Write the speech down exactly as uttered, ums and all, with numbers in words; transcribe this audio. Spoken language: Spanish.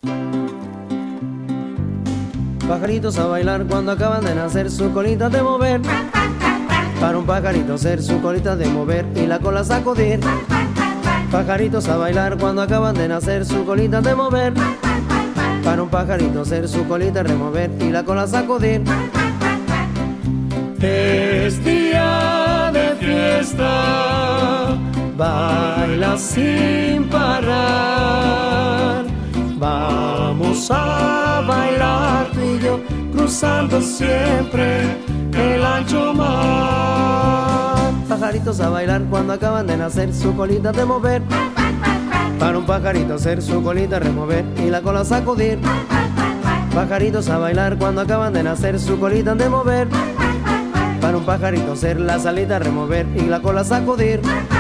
Pajaritos a bailar cuando acaban de nacer, su colita de mover. Para un pajarito ser su colita de mover y la cola sacudir. Pajaritos a bailar cuando acaban de nacer, su colita de mover. Para un pajarito ser su colita remover y la cola sacudir. Es día de fiesta, baila sin parar. Vamos a bailar tú y yo, cruzando siempre el ancho mar. Pajaritos a bailar cuando acaban de nacer, su colita de mover. Para un pajarito ser su colita remover y la cola sacudir. Pajaritos a bailar cuando acaban de nacer, su colita de mover. Para un pajarito ser la salita remover y la cola sacudir.